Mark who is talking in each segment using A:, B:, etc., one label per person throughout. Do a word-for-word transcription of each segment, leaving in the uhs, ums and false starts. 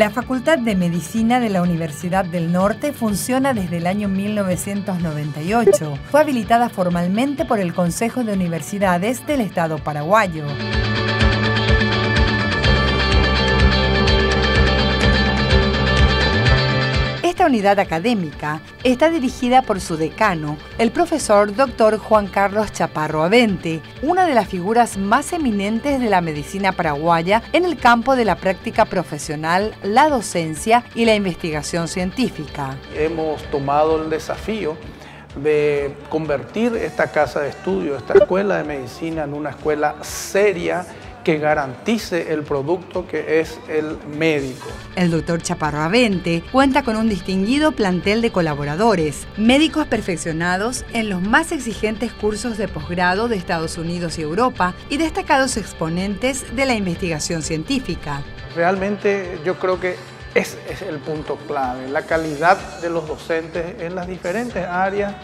A: La Facultad de Medicina de la Universidad del Norte funciona desde el año mil novecientos noventa y ocho. Fue habilitada formalmente por el Consejo de Universidades del Estado paraguayo. Esta unidad académica está dirigida por su decano, el profesor doctor Juan Carlos Chaparro Avente, una de las figuras más eminentes de la medicina paraguaya en el campo de la práctica profesional, la docencia y la investigación científica.
B: Hemos tomado el desafío de convertir esta casa de estudio, esta escuela de medicina, en una escuela seria que garantice el producto que es el médico.
A: El doctor Chaparro Avente cuenta con un distinguido plantel de colaboradores, médicos perfeccionados en los más exigentes cursos de posgrado de Estados Unidos y Europa y destacados exponentes de la investigación científica.
B: Realmente yo creo que ese es el punto clave, la calidad de los docentes en las diferentes áreas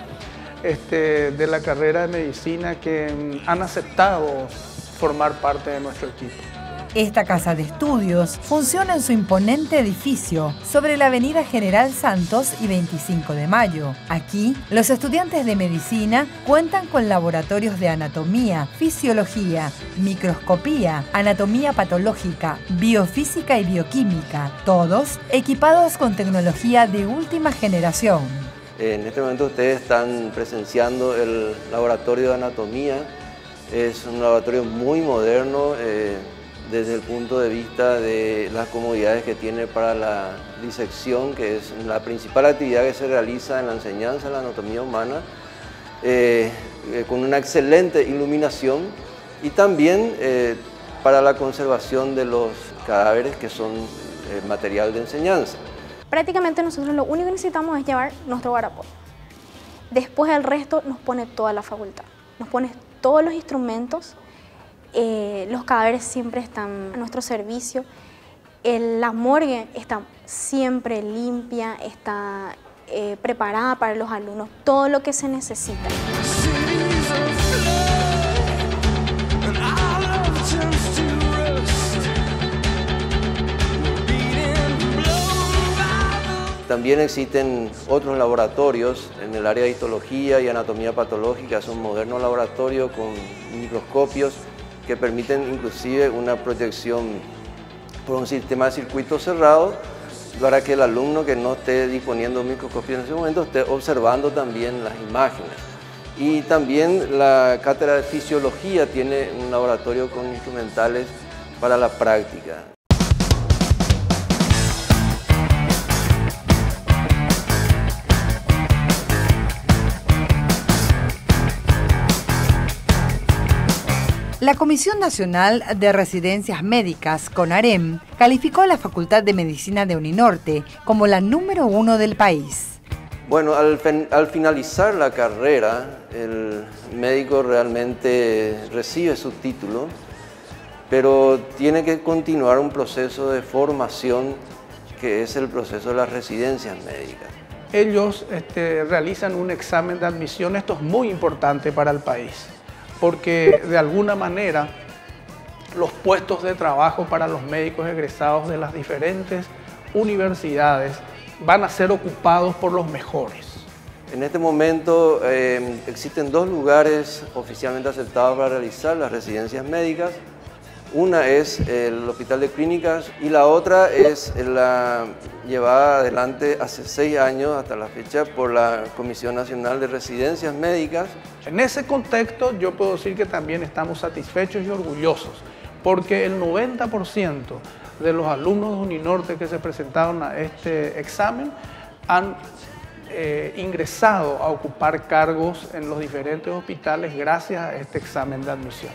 B: este, de la carrera de medicina que han aceptado formar parte de nuestro equipo.
A: Esta casa de estudios funciona en su imponente edificio sobre la avenida General Santos y veinticinco de mayo. Aquí, los estudiantes de medicina cuentan con laboratorios de anatomía, fisiología, microscopía, anatomía patológica, biofísica y bioquímica, todos equipados con tecnología de última generación.
C: En este momento ustedes están presenciando el laboratorio de anatomía. Es un laboratorio muy moderno eh, desde el punto de vista de las comodidades que tiene para la disección, que es la principal actividad que se realiza en la enseñanza de la anatomía humana, eh, eh, con una excelente iluminación y también eh, para la conservación de los cadáveres que son eh, material de enseñanza.
D: Prácticamente nosotros lo único que necesitamos es llevar nuestro guarapo. Después el resto nos pone toda la facultad, nos pone todos los instrumentos, eh, los cadáveres siempre están a nuestro servicio, el, la morgue está siempre limpia, está eh, preparada para los alumnos, todo lo que se necesita.
C: También existen otros laboratorios en el área de histología y anatomía patológica. Son modernos laboratorios con microscopios que permiten inclusive una proyección por un sistema de circuito cerrado para que el alumno que no esté disponiendo de microscopio en ese momento esté observando también las imágenes. Y también la cátedra de fisiología tiene un laboratorio con instrumentales para la práctica.
A: La Comisión Nacional de Residencias Médicas, CONAREM, calificó a la Facultad de Medicina de Uninorte como la número uno del país.
C: Bueno, al, al finalizar la carrera, el médico realmente recibe su título, pero tiene que continuar un proceso de formación que es el proceso de las residencias médicas.
B: Ellos este, realizan un examen de admisión, esto es muy importante para el país, porque de alguna manera los puestos de trabajo para los médicos egresados de las diferentes universidades van a ser ocupados por los mejores.
C: En este momento eh, existen dos lugares oficialmente aceptados para realizar las residencias médicas. Una es el Hospital de Clínicas y la otra es la llevada adelante hace seis años hasta la fecha por la Comisión Nacional de Residencias Médicas.
B: En ese contexto yo puedo decir que también estamos satisfechos y orgullosos porque el noventa por ciento de los alumnos de Uninorte que se presentaron a este examen han eh, ingresado a ocupar cargos en los diferentes hospitales gracias a este examen de admisión.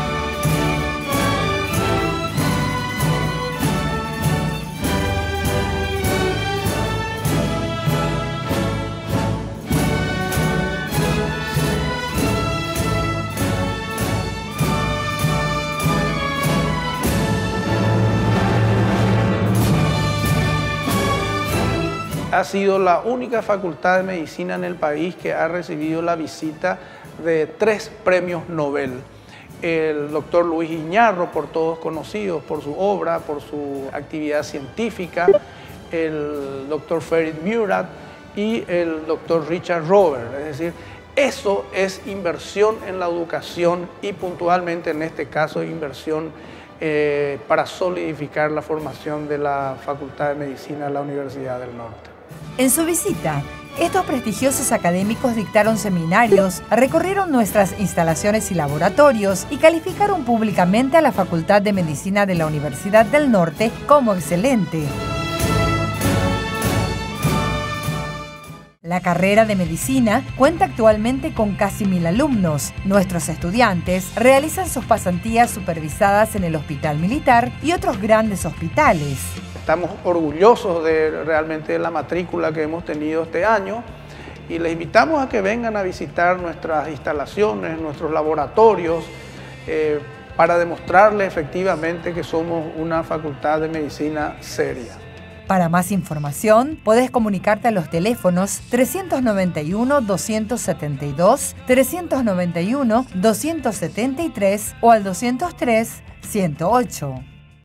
B: Ha sido la única facultad de medicina en el país que ha recibido la visita de tres premios Nobel. el doctor Luis Iñarro, por todos conocidos, por su obra, por su actividad científica, el doctor Ferit Murat y el doctor Richard Robert. Es decir, eso es inversión en la educación y puntualmente en este caso inversión eh, para solidificar la formación de la Facultad de Medicina de la Universidad del Norte.
A: En su visita, estos prestigiosos académicos dictaron seminarios, recorrieron nuestras instalaciones y laboratorios y calificaron públicamente a la Facultad de Medicina de la Universidad del Norte como excelente. La carrera de medicina cuenta actualmente con casi mil alumnos. Nuestros estudiantes realizan sus pasantías supervisadas en el Hospital Militar y otros grandes hospitales.
B: Estamos orgullosos de realmente de la matrícula que hemos tenido este año y les invitamos a que vengan a visitar nuestras instalaciones, nuestros laboratorios, eh, para demostrarles efectivamente que somos una facultad de medicina seria.
A: Para más información, podés comunicarte a los teléfonos trescientos noventa y uno, doscientos setenta y dos, trescientos noventa y uno, doscientos setenta y tres o al doscientos tres, ciento ocho.